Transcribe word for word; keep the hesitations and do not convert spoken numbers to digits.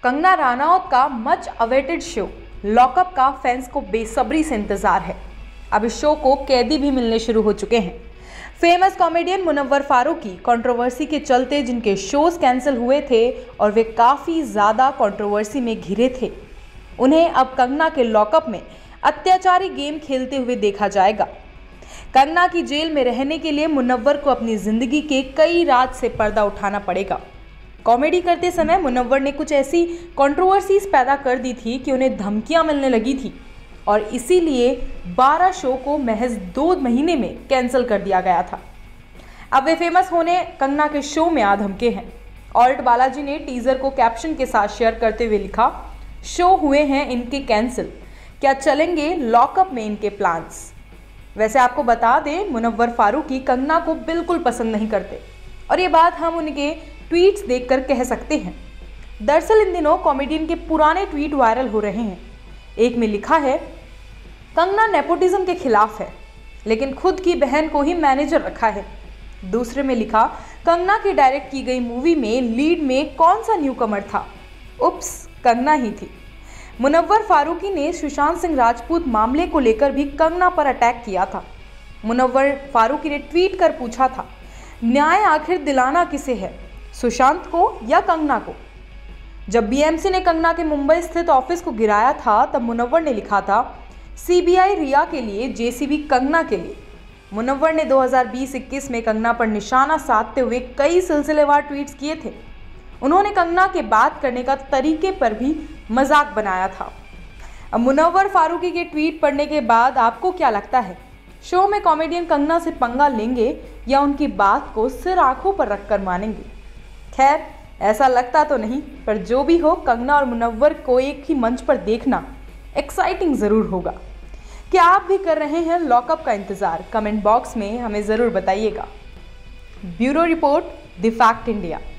कंगना रनौत का much awaited show lock up का fans को बेसब्री से इंतजार है। अब इस शो को कैदी भी मिलने शुरू हो चुके हैं। Famous comedian Munawar Faruqui controversy के चलते जिनके शोज कैंसिल हुए थे और वे काफ़ी ज़्यादा कंट्रोवर्सी में घिरे थे, उन्हें अब कंगना के लॉकअप में अत्याचारी गेम खेलते हुए देखा जाएगा। कंगना की जेल में रहने के लिए मुनव्वर को अपनी ज़िंदगी के कई राज से पर्दा उठाना पड़ेगा। कॉमेडी करते समय मुनव्वर ने कुछ ऐसी कंट्रोवर्सीज पैदा कर दी थी कि उन्हें धमकियां मिलने लगी थी और इसीलिए बारह शो को महज दो महीने में कैंसिल कर दिया गया था। अब वे फेमस होने कंगना के शो में आ धमके हैं। ऑल्ट बालाजी ने टीजर को कैप्शन के साथ शेयर करते हुए लिखा, शो हुए हैं इनके कैंसिल, क्या चलेंगे लॉकअप में इनके प्लान्स। वैसे आपको बता दें, मुनव्वर फारूकी कंगना को बिल्कुल पसंद नहीं करते और ये बात हम उनके ट्वीट्स देखकर कह सकते हैं। दरअसल इन दिनों कॉमेडियन के पुराने ट्वीट वायरल हो रहे हैं। एक में लिखा है, कंगना नेपोटिज्म के खिलाफ है लेकिन खुद की बहन को ही मैनेजर रखा है। दूसरे में लिखा, कंगना की डायरेक्ट की गई मूवी में लीड में कौन सा न्यूकमर था, उप्स कंगना ही थी। मुनव्वर फारूकी ने सुशांत सिंह राजपूत मामले को लेकर भी कंगना पर अटैक किया था। मुनव्वर फारूकी ने ट्वीट कर पूछा था, न्याय आखिर दिलाना किसे है, सुशांत को या कंगना को। जब बीएमसी ने कंगना के मुंबई स्थित ऑफिस को गिराया था तब मुनव्वर ने लिखा था, सीबीआई रिया के लिए, जेसीबी कंगना के लिए। मुनव्वर ने दो हज़ार बीस इक्कीस में कंगना पर निशाना साधते हुए कई सिलसिलेवार ट्वीट्स किए थे। उन्होंने कंगना के बात करने का तरीके पर भी मजाक बनाया था। अब मुनव्वर फारूकी के ट्वीट पढ़ने के बाद आपको क्या लगता है, शो में कॉमेडियन कंगना से पंगा लेंगे या उनकी बात को सिर आंखों पर रखकर मानेंगे। खैर, ऐसा लगता तो नहीं, पर जो भी हो, कंगना और मुनव्वर को एक ही मंच पर देखना एक्साइटिंग ज़रूर होगा। क्या आप भी कर रहे हैं लॉकअप का इंतज़ार? कमेंट बॉक्स में हमें ज़रूर बताइएगा। Bureau report, the fact India.